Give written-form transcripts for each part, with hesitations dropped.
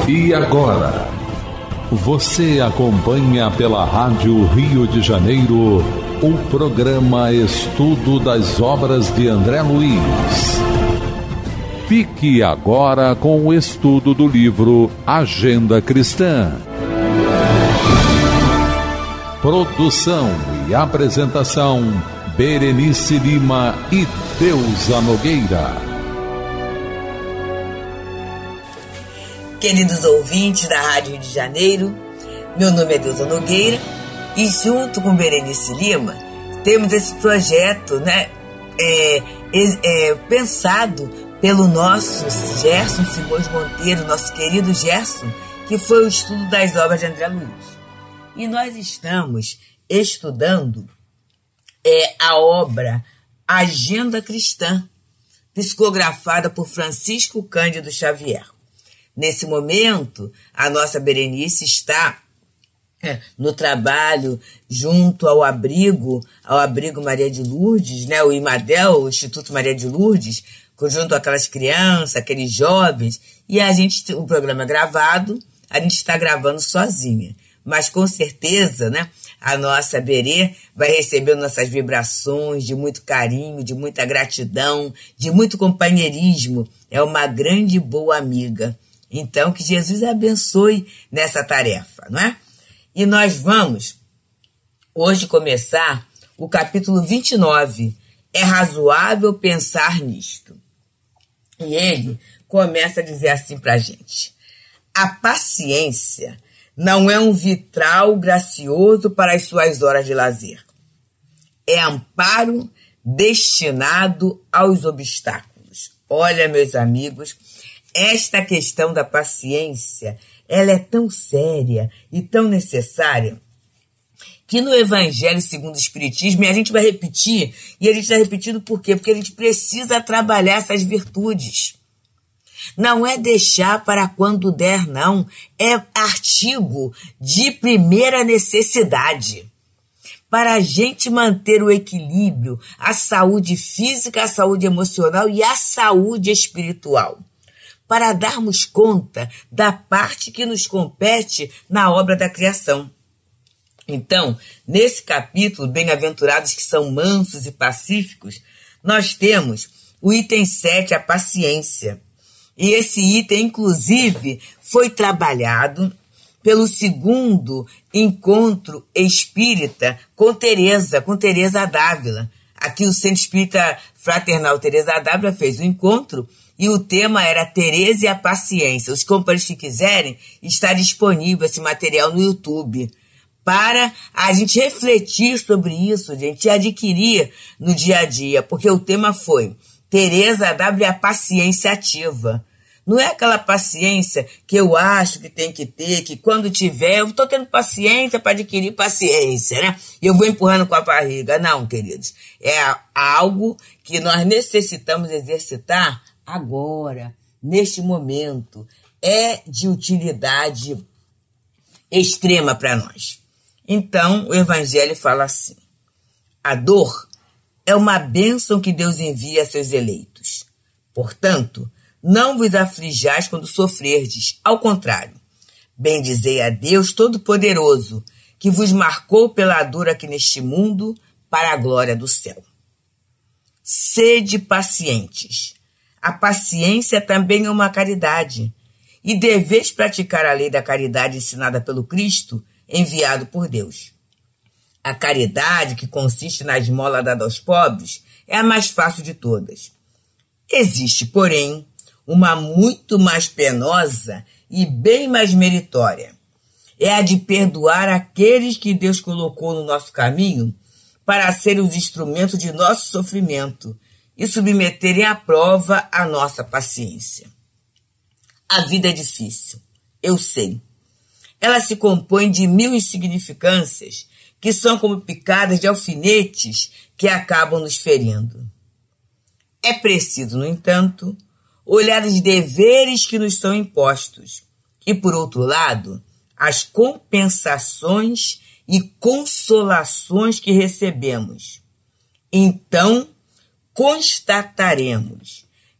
E agora, você acompanha pela Rádio Rio de Janeiro o programa Estudo das Obras de André Luiz. Fique agora com o estudo do livro Agenda Cristã. Produção e apresentação, Berenice Lima e Deusa Nogueira. Queridos ouvintes da Rádio Rio de Janeiro, meu nome é Deusa Nogueira e junto com Berenice Lima temos esse projeto, pensado pelo nosso Gerson Simões Monteiro, nosso querido Gerson, que foi o estudo das obras de André Luiz. E nós estamos estudando a obra Agenda Cristã, psicografada por Francisco Cândido Xavier. Nesse momento, a nossa Berenice está no trabalho junto ao abrigo Maria de Lourdes, o IMADEL, o Instituto Maria de Lourdes, junto àquelas crianças, aqueles jovens, e o programa é gravado, a gente está gravando sozinha. Mas com certeza, a nossa Berê vai receber nossas vibrações de muito carinho, de muita gratidão, de muito companheirismo. É uma grande e boa amiga. Então, que Jesus abençoe nessa tarefa, não é? E nós vamos hoje começar o capítulo 29. É razoável pensar nisto. E ele começa a dizer assim pra gente: a paciência não é um vitral gracioso para as suas horas de lazer. É amparo destinado aos obstáculos. Olha, meus amigos, esta questão da paciência, ela é tão séria e tão necessária que no Evangelho segundo o Espiritismo, e a gente vai repetir, e a gente está repetindo por quê? Porque a gente precisa trabalhar essas virtudes. Não é deixar para quando der, não. É artigo de primeira necessidade. Para a gente manter o equilíbrio, a saúde física, a saúde emocional e a saúde espiritual. Para darmos conta da parte que nos compete na obra da criação. Então, nesse capítulo, bem-aventurados que são mansos e pacíficos, nós temos o item 7, a paciência. E esse item, inclusive, foi trabalhado pelo segundo encontro espírita com Teresa d'Ávila. Aqui o Centro Espírita Fraternal Teresa d'Ávila fez o encontro e o tema era Teresa e a Paciência. Os companheiros que quiserem, está disponível esse material no YouTube para a gente refletir sobre isso, gente, e adquirir no dia a dia, porque o tema foi Teresa d'Ávila e a paciência ativa. Não é aquela paciência que eu acho que tem que ter, que quando tiver, eu estou tendo paciência para adquirir paciência, E eu vou empurrando com a barriga. Não, queridos. É algo que nós necessitamos exercitar agora, neste momento. É de utilidade extrema para nós. Então, o Evangelho fala assim: a dor é uma bênção que Deus envia a seus eleitos. Portanto, não vos aflijais quando sofrerdes. Ao contrário, bendizei a Deus Todo-Poderoso, que vos marcou pela dor aqui neste mundo para a glória do céu. Sede pacientes. A paciência também é uma caridade, e deveis praticar a lei da caridade ensinada pelo Cristo, enviado por Deus. A caridade, que consiste na esmola dada aos pobres, é a mais fácil de todas. Existe, porém, uma muito mais penosa e bem mais meritória. É a de perdoar aqueles que Deus colocou no nosso caminho para serem os instrumentos de nosso sofrimento e submeterem à prova a nossa paciência. A vida é difícil, eu sei. Ela se compõe de 1000 insignificâncias que são como picadas de alfinetes que acabam nos ferindo. É preciso, no entanto, olhar os deveres que nos são impostos e, por outro lado, as compensações e consolações que recebemos. Então, constataremos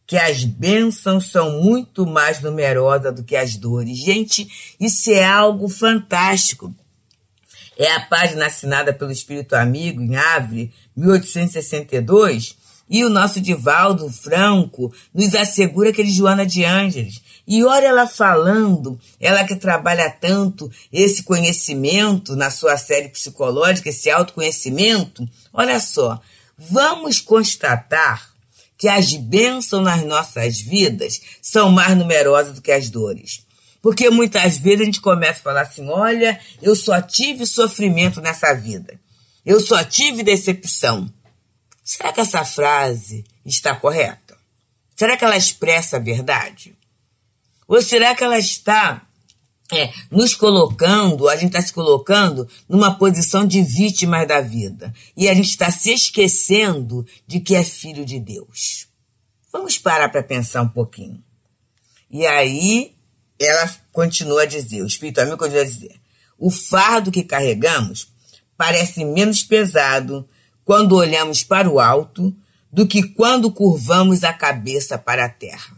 que as bênçãos são muito mais numerosas do que as dores. Gente, isso é algo fantástico. É a página assinada pelo Espírito Amigo, em Havre, 1862, e o nosso Divaldo Franco nos assegura que ele é Joana de Ângeles. E olha ela falando, ela que trabalha tanto esse conhecimento na sua série psicológica, esse autoconhecimento, olha só, vamos constatar que as bênçãos nas nossas vidas são mais numerosas do que as dores. Porque muitas vezes a gente começa a falar assim, olha, eu só tive sofrimento nessa vida. Eu só tive decepção. Será que essa frase está correta? Será que ela expressa a verdade? Ou será que ela está nos colocando, a gente está se colocando numa posição de vítimas da vida. E a gente está se esquecendo de que é filho de Deus. Vamos parar para pensar um pouquinho. E aí, ela continua a dizer, o Espírito Amigo continua a dizer, o fardo que carregamos parece menos pesado quando olhamos para o alto do que quando curvamos a cabeça para a terra.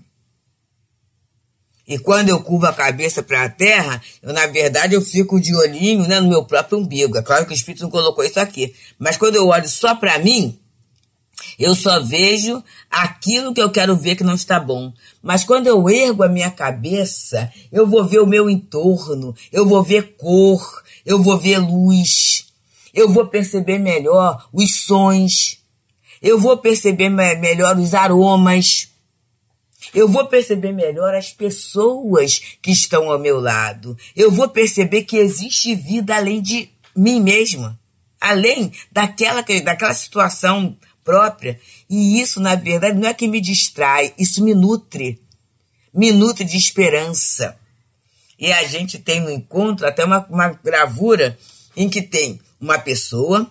E quando eu curvo a cabeça para a terra, na verdade, eu fico de olhinho, né, no meu próprio umbigo. É claro que o Espírito não colocou isso aqui. Mas quando eu olho só para mim, eu só vejo aquilo que eu quero ver que não está bom. Mas quando eu ergo a minha cabeça, eu vou ver o meu entorno, eu vou ver cor, eu vou ver luz, eu vou perceber melhor os sons, eu vou perceber melhor os aromas. Eu vou perceber melhor as pessoas que estão ao meu lado. Eu vou perceber que existe vida além de mim mesma. Além daquela situação própria. E isso, na verdade, não é que me distrai. Isso me nutre. Me nutre de esperança. E a gente tem no encontro até uma gravura em que tem uma pessoa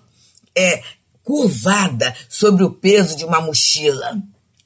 curvada sobre o peso de uma mochila.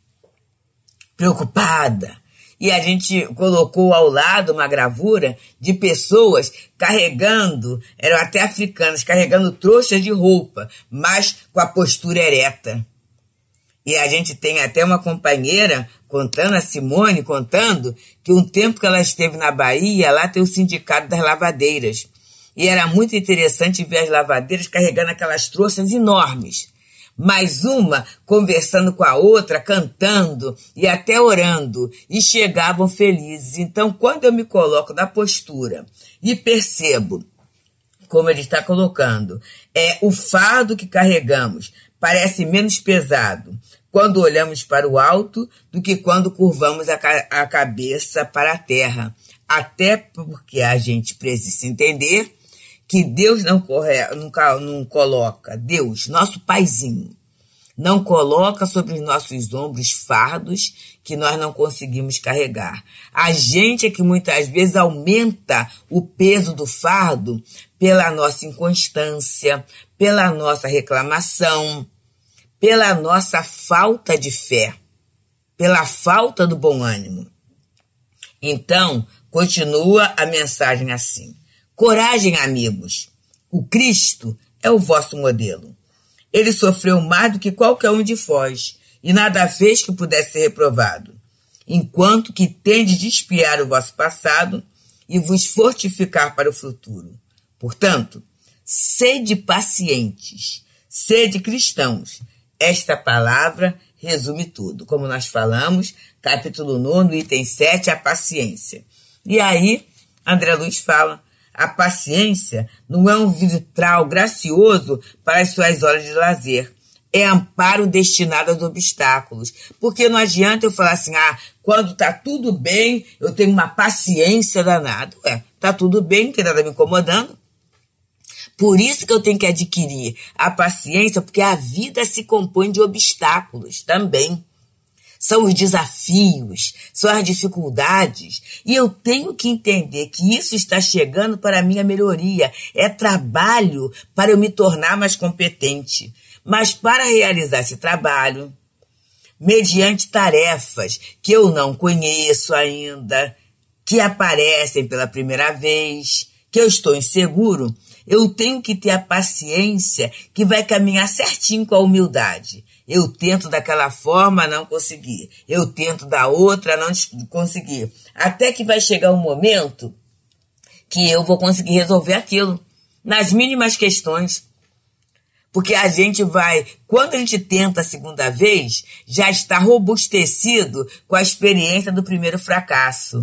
Preocupada. E a gente colocou ao lado uma gravura de pessoas carregando, eram até africanas, carregando trouxas de roupa, mas com a postura ereta. E a gente tem até uma companheira contando, a Simone, contando que um tempo que ela esteve na Bahia, lá tem o Sindicato das Lavadeiras. E era muito interessante ver as lavadeiras carregando aquelas trouxas enormes. Mais uma conversando com a outra, cantando e até orando, e chegavam felizes. Então, quando eu me coloco na postura e percebo, como ele está colocando, o fardo que carregamos parece menos pesado quando olhamos para o alto do que quando curvamos a cabeça para a terra. Até porque a gente precisa entender que Deus não coloca, Deus, nosso paizinho, não coloca sobre os nossos ombros fardos que nós não conseguimos carregar. A gente é que muitas vezes aumenta o peso do fardo pela nossa inconstância, pela nossa reclamação, pela nossa falta de fé, pela falta do bom ânimo. Então, continua a mensagem assim. Coragem, amigos. O Cristo é o vosso modelo. Ele sofreu mais do que qualquer um de vós, e nada fez que pudesse ser reprovado, enquanto que tendes de espiar o vosso passado e vos fortificar para o futuro. Portanto, sede pacientes, sede cristãos. Esta palavra resume tudo. Como nós falamos, capítulo 9, item 7, a paciência. E aí, André Luiz fala, a paciência não é um vitral gracioso para as suas horas de lazer. É amparo destinado aos obstáculos. Porque não adianta eu falar assim, quando tá tudo bem, eu tenho uma paciência danada. Tá tudo bem, não tem nada me incomodando. Por isso que eu tenho que adquirir a paciência, porque a vida se compõe de obstáculos também. São os desafios, são as dificuldades. E eu tenho que entender que isso está chegando para a minha melhoria. É trabalho para eu me tornar mais competente. Mas para realizar esse trabalho, mediante tarefas que eu não conheço ainda, que aparecem pela primeira vez, que eu estou inseguro, eu tenho que ter a paciência que vai caminhar certinho com a humildade. Eu tento daquela forma, não consegui. Eu tento da outra, não consegui. Até que vai chegar um momento que eu vou conseguir resolver aquilo, nas mínimas questões. Porque a gente vai, quando a gente tenta a segunda vez, já está robustecido com a experiência do primeiro fracasso,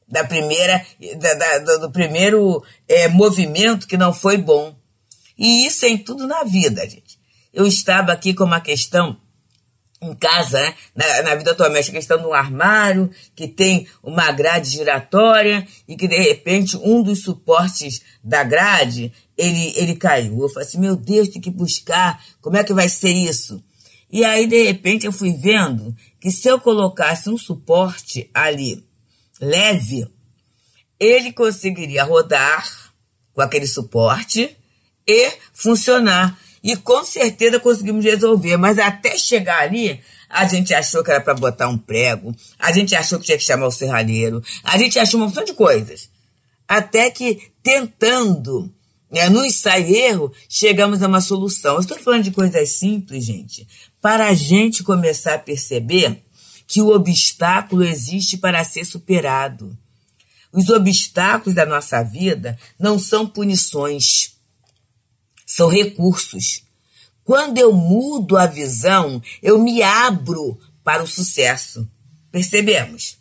do primeiro movimento que não foi bom. E isso é em tudo na vida, gente. Eu estava aqui com uma questão em casa, né? Na vida doméstica, a questão de um armário que tem uma grade giratória e que, de repente, um dos suportes da grade, ele caiu. Eu falei assim, meu Deus, tem que buscar, como é que vai ser isso? E aí, de repente, eu fui vendo que se eu colocasse um suporte ali leve, ele conseguiria rodar com aquele suporte e funcionar. E com certeza conseguimos resolver, mas até chegar ali, a gente achou que era para botar um prego, a gente achou que tinha que chamar o serralheiro, a gente achou uma opção de coisas. Até que, tentando, no ensaio e erro, chegamos a uma solução. Eu estou falando de coisas simples, gente, para a gente começar a perceber que o obstáculo existe para ser superado. Os obstáculos da nossa vida não são punições, são recursos. Quando eu mudo a visão, eu me abro para o sucesso. Percebemos?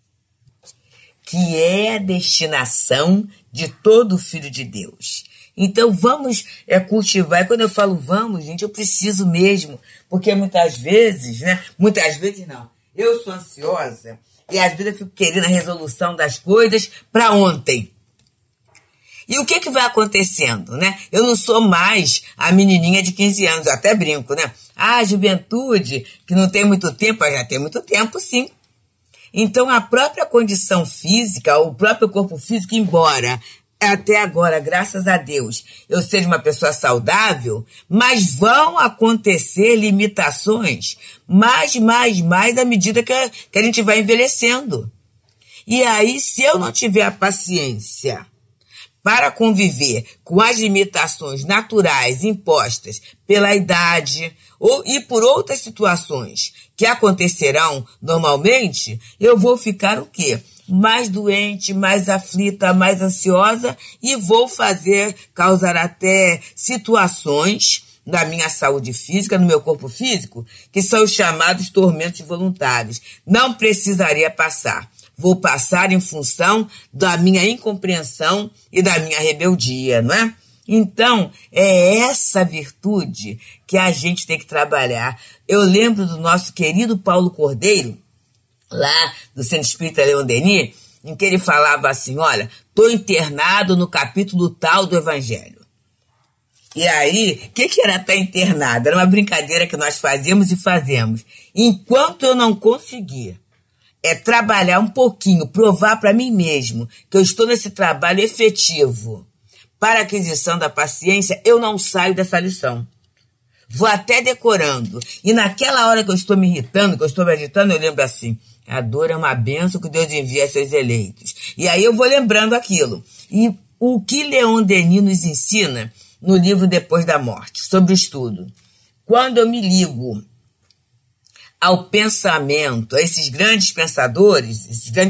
Que é a destinação de todo filho de Deus. Então vamos cultivar. E quando eu falo vamos, gente, eu preciso mesmo. Porque muitas vezes, muitas vezes não. Eu sou ansiosa e às vezes eu fico querendo a resolução das coisas para ontem. E o que vai acontecendo, né? Eu não sou mais a menininha de 15 anos, eu até brinco, né? Ah, juventude, que não tem muito tempo, já tem muito tempo, sim. Então, a própria condição física, o próprio corpo físico, embora até agora, graças a Deus, eu seja uma pessoa saudável, mas vão acontecer limitações mais à medida que a gente vai envelhecendo. E aí, se eu não tiver a paciência para conviver com as limitações naturais impostas pela idade e por outras situações que acontecerão normalmente, eu vou ficar o quê? Mais doente, mais aflita, mais ansiosa e vou causar até situações na minha saúde física, no meu corpo físico, que são os chamados tormentos voluntários. Não precisaria passar. Vou passar em função da minha incompreensão e da minha rebeldia, não é? Então, é essa virtude que a gente tem que trabalhar. Eu lembro do nosso querido Paulo Cordeiro, lá do Centro Espírita Leon Denis, em que ele falava assim, olha, estou internado no capítulo tal do Evangelho. E aí, o que era estar internado? Era uma brincadeira que nós fazíamos e fazemos. Enquanto eu não conseguir trabalhar um pouquinho, provar para mim mesmo que eu estou nesse trabalho efetivo para a aquisição da paciência, eu não saio dessa lição. Vou até decorando. E naquela hora que eu estou me irritando, que eu estou me agitando, eu lembro assim, a dor é uma bênção que Deus envia a seus eleitos. E aí eu vou lembrando aquilo. E o que Leon Denis nos ensina no livro Depois da Morte, sobre o estudo. Quando eu me ligo ao pensamento, a esses grandes pensadores,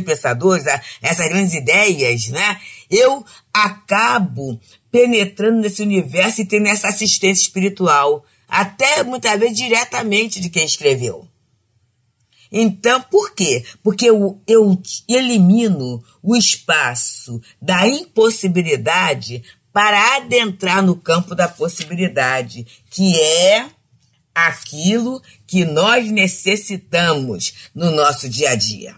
essas grandes ideias, né? Eu acabo penetrando nesse universo e tendo essa assistência espiritual, até muitas vezes diretamente de quem escreveu. Então, por quê? Porque eu elimino o espaço da impossibilidade para adentrar no campo da possibilidade, que é aquilo que nós necessitamos no nosso dia a dia.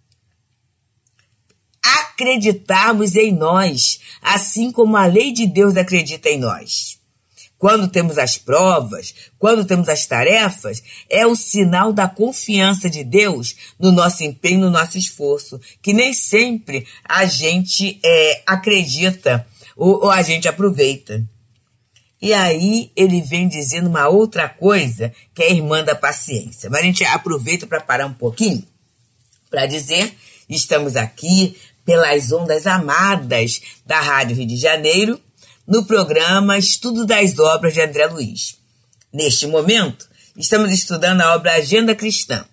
Acreditarmos em nós, assim como a lei de Deus acredita em nós. Quando temos as provas, quando temos as tarefas, é o sinal da confiança de Deus no nosso empenho, no nosso esforço, que nem sempre a gente acredita ou a gente aproveita. E aí ele vem dizendo uma outra coisa, que é a irmã da paciência. Mas a gente aproveita para parar um pouquinho, para dizer, estamos aqui pelas ondas amadas da Rádio Rio de Janeiro, no programa Estudo das Obras de André Luiz. Neste momento, estamos estudando a obra Agenda Cristã,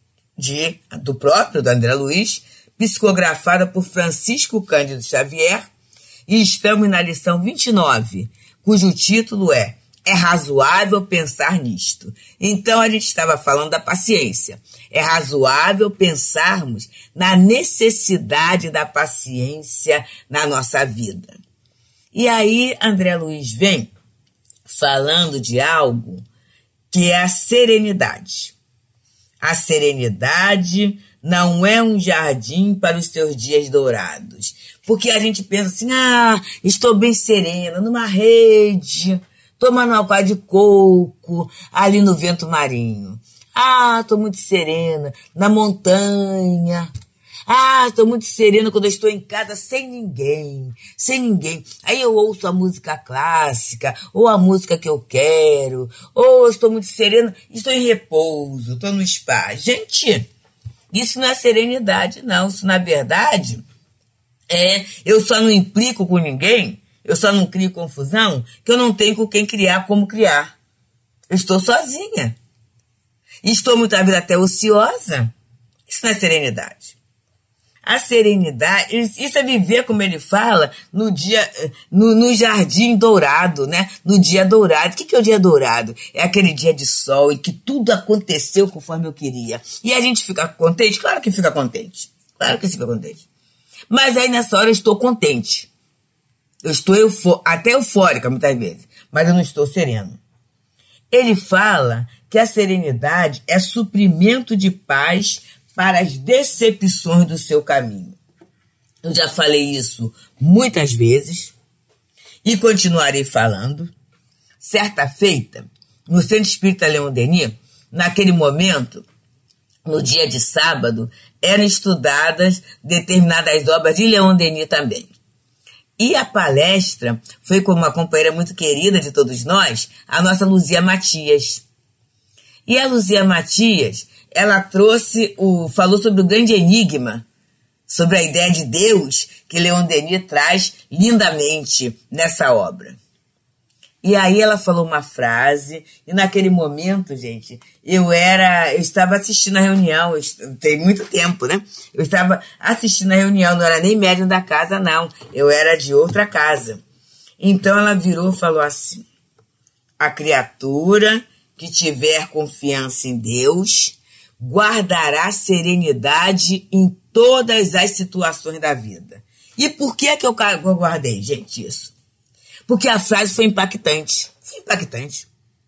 do próprio André Luiz, psicografada por Francisco Cândido Xavier, e estamos na lição 29, cujo título é razoável pensar nisto. Então a gente estava falando da paciência. É razoável pensarmos na necessidade da paciência na nossa vida. E aí André Luiz vem falando de algo que é a serenidade. A serenidade não é um jardim para os seus dias dourados. Porque a gente pensa assim, estou bem serena, numa rede, tomando um aquário de coco, ali no vento marinho. Estou muito serena, na montanha. Estou muito serena quando eu estou em casa sem ninguém. Aí eu ouço a música clássica, ou a música que eu quero, ou eu estou muito serena, estou em repouso, estou no spa. Gente, isso não é serenidade, não. Isso, na verdade, eu só não implico com ninguém, eu só não crio confusão, que eu não tenho com quem criar, como criar. Eu estou sozinha. E estou muitas vezes até ociosa. Isso não é serenidade. A serenidade, isso é viver, como ele fala, no jardim dourado, né? No dia dourado. O que é o dia dourado? É aquele dia de sol em que tudo aconteceu conforme eu queria. E a gente fica contente? Claro que fica contente. Claro que fica contente. Mas aí nessa hora eu estou contente. Eu estou até eufórica muitas vezes, mas eu não estou sereno. Ele fala que a serenidade é suprimento de paz para as decepções do seu caminho. Eu já falei isso muitas vezes e continuarei falando. Certa feita, no Centro Espírita Leon Denis, naquele momento, no dia de sábado, eram estudadas determinadas obras de Leon Denis também. E a palestra foi com uma companheira muito querida de todos nós, a nossa Luzia Matias. E a Luzia Matias, ela falou sobre o grande enigma, sobre a ideia de Deus que Leon Denis traz lindamente nessa obra. E aí ela falou uma frase, e naquele momento, gente, eu estava assistindo a reunião, tem muito tempo, né? Eu estava assistindo a reunião, não era nem médium da casa, não, eu era de outra casa. Então ela virou e falou assim: a criatura que tiver confiança em Deus guardará serenidade em todas as situações da vida. E por que eu guardei, gente, isso? Porque a frase foi impactante. Foi impactante.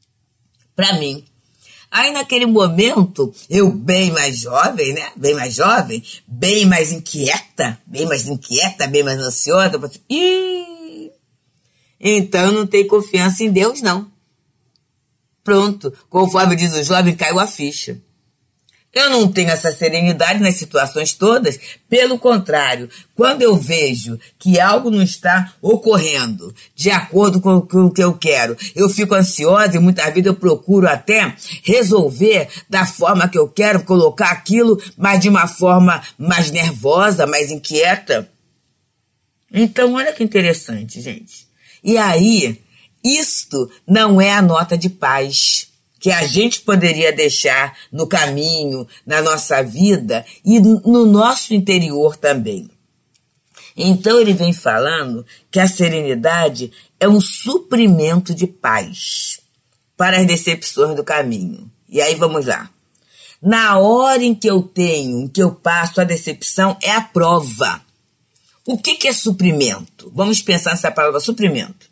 Para mim. Aí naquele momento, eu bem mais jovem, né? Bem mais jovem, bem mais inquieta, bem mais ansiosa. Eu falei, então eu não tenho confiança em Deus, não. Pronto, conforme diz o jovem, caiu a ficha. Eu não tenho essa serenidade nas situações todas. Pelo contrário, quando eu vejo que algo não está ocorrendo de acordo com o que eu quero, eu fico ansiosa e muitas vezes eu procuro até resolver da forma que eu quero, colocar aquilo, mas de uma forma mais nervosa, mais inquieta. Então, olha que interessante, gente. E aí, isto não é a nota de paz que a gente poderia deixar no caminho, na nossa vida e no nosso interior também. Então ele vem falando que a serenidade é um suprimento de paz para as decepções do caminho. E aí vamos lá. Na hora em que eu passo a decepção, é a prova. O que é suprimento? Vamos pensar nessa palavra suprimento.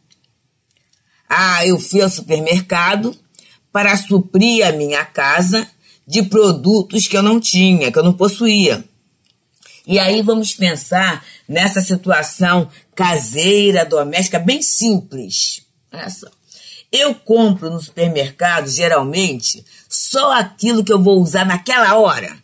Eu fui ao supermercado para suprir a minha casa de produtos que eu não tinha, que eu não possuía. E aí vamos pensar nessa situação caseira, doméstica, bem simples. Olha só. Eu compro no supermercado, geralmente, só aquilo que eu vou usar naquela hora.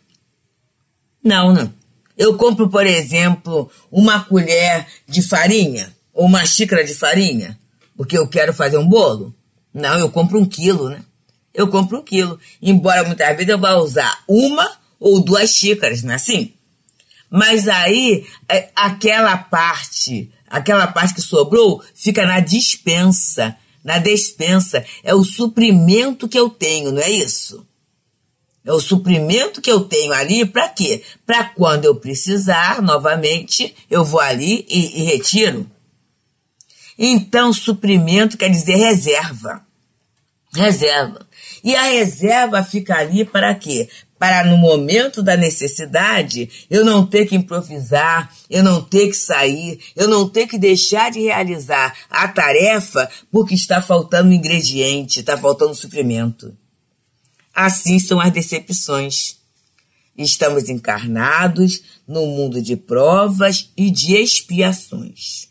Não. Eu compro, por exemplo, uma colher de farinha, ou uma xícara de farinha, porque eu quero fazer um bolo. Não, eu compro 1 quilo, né? Eu compro 1 quilo. Embora muitas vezes eu vá usar 1 ou 2 xícaras, não é assim? Mas aí, aquela parte que sobrou fica na despensa, na despensa. É o suprimento que eu tenho, não é isso? É o suprimento que eu tenho ali para quê? Para quando eu precisar novamente, eu vou ali e retiro. Então, suprimento quer dizer reserva. Reserva. E a reserva fica ali para quê? Para no momento da necessidade, eu não ter que improvisar, eu não ter que sair, eu não ter que deixar de realizar a tarefa porque está faltando ingrediente, está faltando suprimento. Assim são as decepções. Estamos encarnados num mundo de provas e de expiações.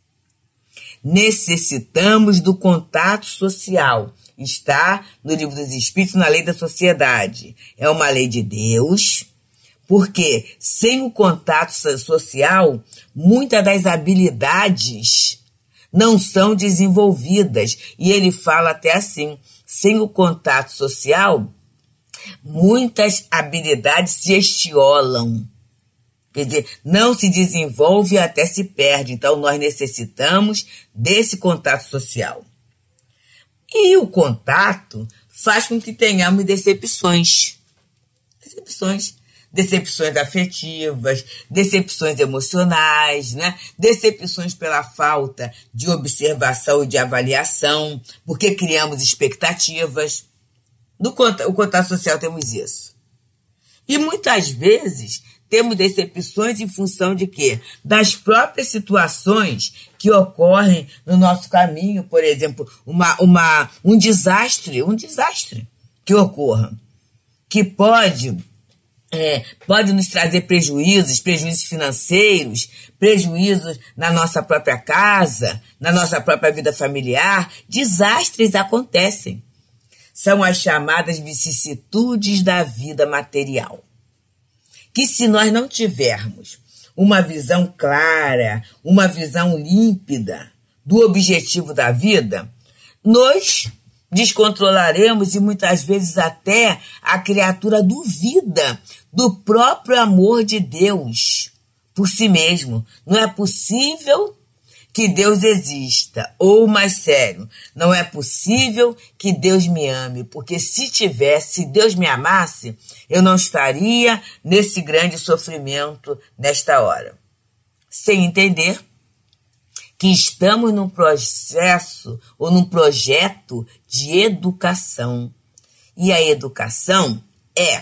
Necessitamos do contato social. Está no Livro dos Espíritos, na Lei da Sociedade. É uma lei de Deus, porque sem o contato social, muitas das habilidades não são desenvolvidas. E ele fala até assim, sem o contato social, muitas habilidades se estiolam. Quer dizer, não se desenvolve e até se perde. Então, nós necessitamos desse contato social. E o contato faz com que tenhamos decepções. Decepções afetivas, decepções emocionais, né? Decepções pela falta de observação e de avaliação, porque criamos expectativas. O contato social temos isso. E muitas vezes temos decepções em função de quê? Das próprias situações que ocorrem no nosso caminho. Por exemplo, um desastre que ocorra, que pode nos trazer prejuízos financeiros, prejuízos na nossa própria casa, na nossa própria vida familiar. Desastres acontecem. São as chamadas vicissitudes da vida material. Que se nós não tivermos uma visão clara, uma visão límpida do objetivo da vida, nós descontrolaremos e muitas vezes até a criatura duvida do próprio amor de Deus por si mesmo. Não é possível que Deus exista, ou mais sério, não é possível que Deus me ame, porque se Deus me amasse, eu não estaria nesse grande sofrimento nesta hora. Sem entender que estamos num processo ou num projeto de educação. E a educação é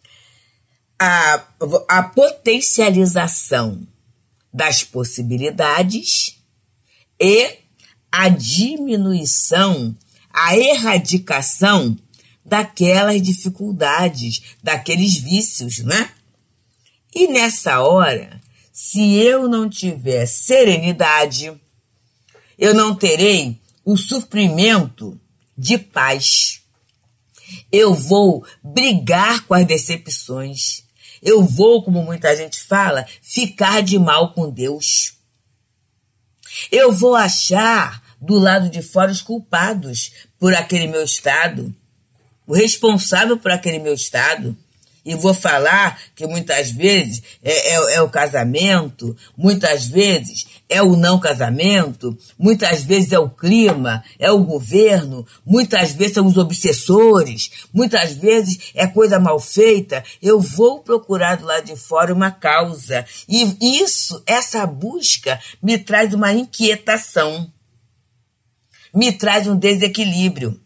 a potencialização das possibilidades e a diminuição, a erradicação daquelas dificuldades, daqueles vícios, né? E nessa hora, se eu não tiver serenidade, eu não terei o suprimento de paz. Eu vou brigar com as decepções. Eu vou, como muita gente fala, ficar de mal com Deus. Eu vou achar do lado de fora os culpados por aquele meu estado, o responsável por aquele meu estado. E vou falar que muitas vezes é o casamento, muitas vezes é o não casamento, muitas vezes é o clima, é o governo, muitas vezes são os obsessores, muitas vezes é coisa mal feita. Eu vou procurar do lado de fora uma causa. E essa busca me traz uma inquietação, me traz um desequilíbrio.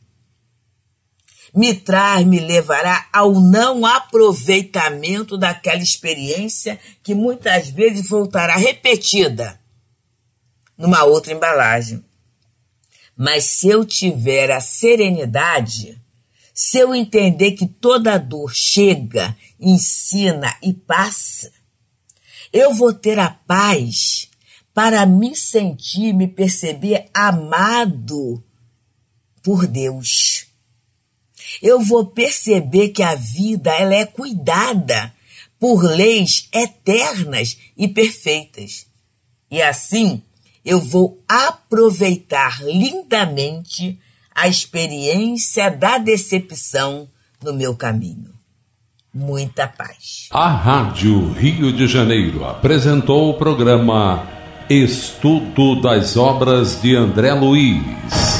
Me levará ao não aproveitamento daquela experiência que muitas vezes voltará repetida numa outra embalagem. Mas se eu tiver a serenidade, se eu entender que toda dor chega, ensina e passa, eu vou ter a paz para me sentir, me perceber amado por Deus. Eu vou perceber que a vida ela é cuidada por leis eternas e perfeitas. E assim, eu vou aproveitar lindamente a experiência da decepção no meu caminho. Muita paz. A Rádio Rio de Janeiro apresentou o programa Estudo das Obras de André Luiz.